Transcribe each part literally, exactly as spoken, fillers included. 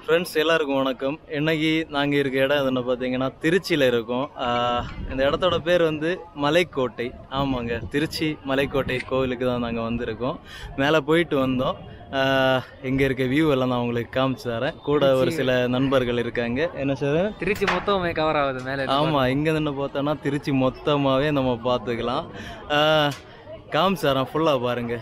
Friends எல்லாருக்கும் வணக்கம். இன்னைக்கு நாங்கள் இருக்க இடம் எதுன்னு பார்த்தீங்கன்னா திருச்சியில் இருக்கோம். இந்த இடத்தோட பேர் வந்து மலைக்கோட்டை. ஆமாங்க, திருச்சி மலைக்கோட்டை கோவிலுக்கு தான் நாங்கள் வந்திருக்கோம். மேலே போயிட்டு வந்தோம். இங்கே இருக்க வியூ எல்லாம் நான் உங்களுக்கு காமிச்சு தரேன். கூட ஒரு சில நண்பர்கள் இருக்காங்க. என்ன சார், திருச்சி மொத்தமே கவர் ஆகுது மேலே? ஆமாம், இங்கே நின்று பார்த்தோன்னா திருச்சி மொத்தமாகவே நம்ம பார்த்துக்கலாம். காமிச்சு தரேன், ஃபுல்லாக பாருங்கள்.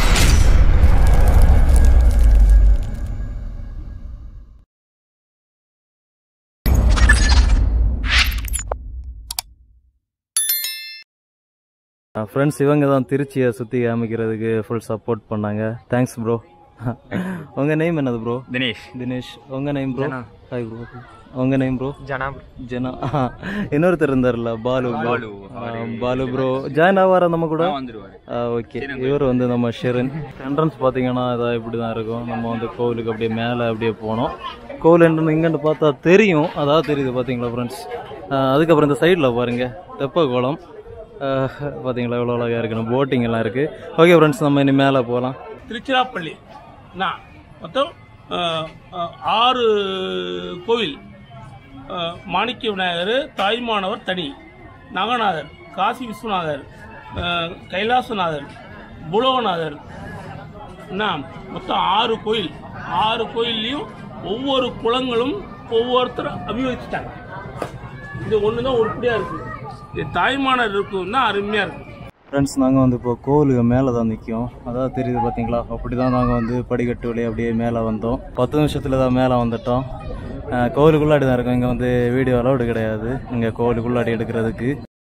ஃப்ரெண்ட்ஸ், இவங்க தான் திருச்சியை சுற்றி காமிக்கிறதுக்கு ஃபுல் சப்போர்ட் பண்ணாங்க. Thanks bro. உங்கள் நேம் என்னது ப்ரோ? தினேஷ். தினேஷ். உங்கள் நேம் ப்ரோ? Hi bro. உங்கள் நேம் ப்ரோ? ஜனா. ஜனா. இன்னொருத்தர் இருந்தார்ல, பாலு. பாலு ப்ரோ ஜாயின் ஆவார நம்ம கூட? ஓகே. இவர் வந்து நம்ம ஷெரன். என்ட்ரன்ஸ் பார்த்தீங்கன்னா இதாக இப்படி தான் இருக்கும். நம்ம வந்து கோவிலுக்கு அப்படியே மேலே அப்படியே போனோம். கோவில் என்ட்ரன்ஸ் இங்கேன்னு பார்த்தா தெரியும், அதாவது தெரியுது பார்த்தீங்களா ஃப்ரெண்ட்ஸ். அதுக்கப்புறம் இந்த சைடில் பாருங்கள், தெப்ப குளம் பார்த்தீங்களா, எவ்வளோ அழகாக இருக்குன்னு போட்டிங் எல்லாம் இருக்குது. ஓகே ஃப்ரெண்ட்ஸ், நம்ம இனி மேலே போகலாம். திருச்சிராப்பள்ளி நான் மொத்தம் ஆறு கோவில். மாணிக்க விநாயகர், தாய்மானவர் தனி, நாகநாதர், காசி விஸ்வநாதர், கைலாசநாதர், புலோகநாதர், நான் மொத்தம் ஆறு கோயில். ஆறு கோயில்லையும் ஒவ்வொரு குளங்களும் ஒவ்வொருத்தர் அபிவகிச்சிட்டாங்க. இது ஒன்று தான் உருப்படியாக இருக்குது. இது தாய்மானர் இருக்குன்னா அருமையாக இருக்கும். ஃப்ரெண்ட்ஸ், நாங்கள் வந்து இப்போ கோவிலுக்கு மேலே தான் நிற்கும். அதாவது தெரியுது பார்த்தீங்களா, அப்படி தான் நாங்கள் வந்து படிக்கட்டு வழியே அப்படியே மேலே வந்தோம். பத்து நிமிஷத்தில் தான் மேலே வந்துட்டோம். கோவிலுக்குள்ளாடி தான் இருக்கும். இங்கே வந்து வீடியோ அலௌடு கிடையாது இங்கே கோவிலுக்குள்ளாடி எடுக்கிறதுக்கு.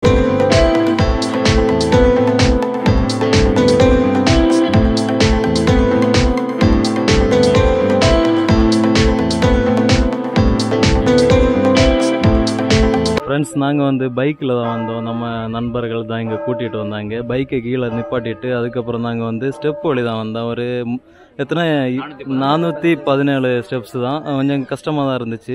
ஃப்ரெண்ட்ஸ், நாங்கள் வந்து பைக்கில் தான் வந்தோம். நம்ம நண்பர்கள் தான் இங்கே கூட்டிகிட்டு வந்தாங்க. பைக்கை கீழே நிப்பாட்டிட்டு அதுக்கப்புறம் நாங்கள் வந்து ஸ்டெப் வழி தான் வந்தோம். ஒரு எத்தனை நானூற்றி பதினேழு ஸ்டெப்ஸ் தான். கொஞ்சம் கஷ்டமாக தான் இருந்துச்சு.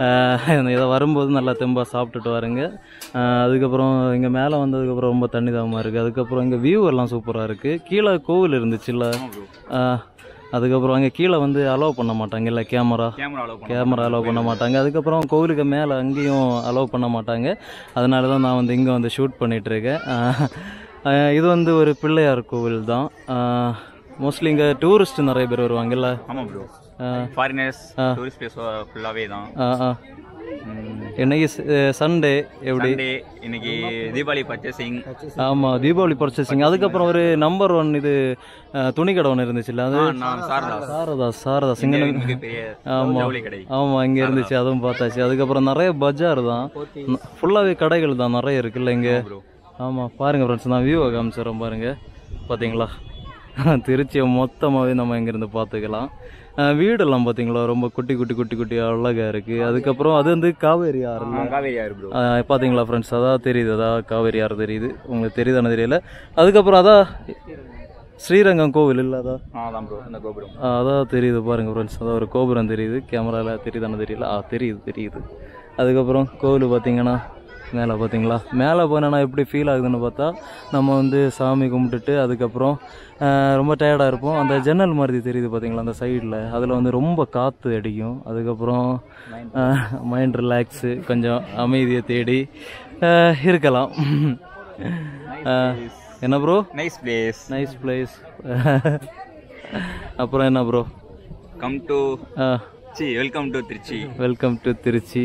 இதை வரும்போது நல்லா தெம்பாக சாப்பிட்டுட்டு வருங்க. அதுக்கப்புறம் இங்கே மேலே வந்ததுக்கப்புறம் ரொம்ப தண்ணி தாகமாக இருக்குது. அதுக்கப்புறம் இங்கே வியூ எல்லாம் சூப்பராக இருக்குது. கீழே கோவில் இருந்துச்சுல்ல, அதுக்கப்புறம் அங்கே கீழே வந்து அலோவ் பண்ண மாட்டாங்க, இல்லை கேமரா கேமரா அலோவ் பண்ண மாட்டாங்க. அதுக்கப்புறம் கோவிலுக்கு மேலே அங்கேயும் அலோவ் பண்ண மாட்டாங்க. அதனால தான் நான் வந்து இங்கே வந்து ஷூட் பண்ணிகிட்ருக்கேன். இது வந்து ஒரு பிள்ளையார் கோவில் தான். மோஸ்ட்லி இங்கே டூரிஸ்ட் நிறைய பேர் வருவாங்கல்ல. ஆமாம் ப்ரோ, ஃபாரினர்ஸ் டூரிஸ்ட் பிளேஸ் ஃபுல்லாகவே தான். ஆ இன்னைக்கு சண்டே, எப்படி இன்னைக்கு தீபாவளி பர்ச்சேசிங். ஆமாம், தீபாவளி பர்ச்சேசிங். அதுக்கப்புறம் ஒரு நம்பர் ஒன் இது துணி கடை ஒன்று இருந்துச்சுல்ல, அது சாரதா சாரதா சிங்கன். ஆமாம் ஆமாம், இங்கே இருந்துச்சு, அதுவும் பார்த்தாச்சு. அதுக்கப்புறம் நிறைய பஜார் தான், ஃபுல்லாகவே கடைகள் தான் நிறைய இருக்குல்ல இங்கே. ஆமாம், பாருங்கள் ஃப்ரெண்ட்ஸ், நான் வியூவை காமிச்சிடறேன் பாருங்கள். பார்த்தீங்களா, திருச்சியை மொத்தமாகவே நம்ம இங்கேருந்து பார்த்துக்கலாம். வீடெல்லாம் பார்த்தீங்களா, ரொம்ப குட்டி குட்டி குட்டி குட்டி அழகாக இருக்குது. அதுக்கப்புறம் அது வந்து காவேரி ஆறு. காவேரி ஆறு ப்ரோ, பார்த்தீங்களா ஃப்ரெண்ட்ஸ், அதான் தெரியுது, அதான் காவேரி ஆறு தெரியுது. உங்களுக்கு தெரியுதானே தெரியல. அதுக்கப்புறம் அதான் ஸ்ரீரங்கம் கோவில் இல்லை, அதான் அந்த கோபுரம், அதான் தெரியுது பாருங்கள் ஃப்ரெண்ட்ஸ். அதான் ஒரு கோபுரம் தெரியுது. கேமராவில் தெரியுதானே தெரியல. ஆ தெரியுது தெரியுது. அதுக்கப்புறம் கோவில் பார்த்தீங்கன்னா மேலே பார்த்தீங்களா, மேலே போனேன்னா எப்படி ஃபீல் ஆகுதுன்னு பார்த்தா, நம்ம வந்து சாமி கும்பிட்டுட்டு அதுக்கப்புறம் ரொம்ப டயர்டாக இருப்போம். அந்த ஜன்னல் மாதிரி தெரியுது பார்த்தீங்களா அந்த சைடில், அதில் வந்து ரொம்ப காற்று அடிக்கும். அதுக்கப்புறம் மைண்ட் ரிலாக்ஸு, கொஞ்சம் அமைதியை தேடி இருக்கலாம். என்ன bro? Nice place. Nice place. அப்புறம் என்ன bro? Come to welcome to Trichy. Welcome to Trichy.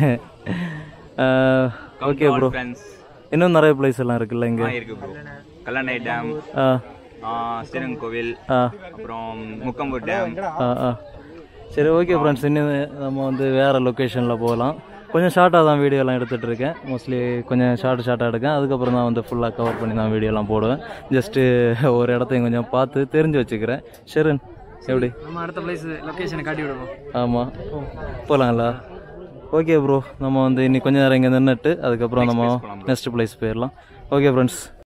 Okay bro, இன்னும் நிறைய பிளேஸ் எல்லாம் இருக்குல்ல இங்கே? இருக்கு ப்ரோ, கல்லணை டேம், ஸ்ரீரங்கம் கோவில், அப்புறம் முக்கம்பூர் டேம். சரி, ஓகே ஃப்ரெண்ட்ஸ், இன்னும் நம்ம வந்து வேறு லொக்கேஷனில் போகலாம். கொஞ்சம் ஷார்ட்டாக தான் வீடியோலாம் எடுத்துகிட்டு இருக்கேன். மோஸ்ட்லி கொஞ்சம் ஷார்ட் ஷார்ட்டாக எடுக்கேன். அதுக்கப்புறம் தான் வந்து ஃபுல்லாக கவர் பண்ணி தான் வீடியோலாம் போடுவேன். ஜஸ்ட்டு ஒரு இடத்தையும் கொஞ்சம் பார்த்து தெரிஞ்சு வச்சுக்கிறேன். ஷெரன், எப்படி நம்ம அடுத்த பிளேஸ் லொக்கேஷனை காட்டி விடுவோம்? ஆமாம், போகலாங்களா? ஓகே ப்ரோ, நம்ம வந்து இன்னைக்கு கொஞ்சம் நேரம் இங்கே நின்றுட்டு அதுக்கப்புறம் நம்ம நெக்ஸ்ட் பிளேஸ் போயிடலாம். Okay friends.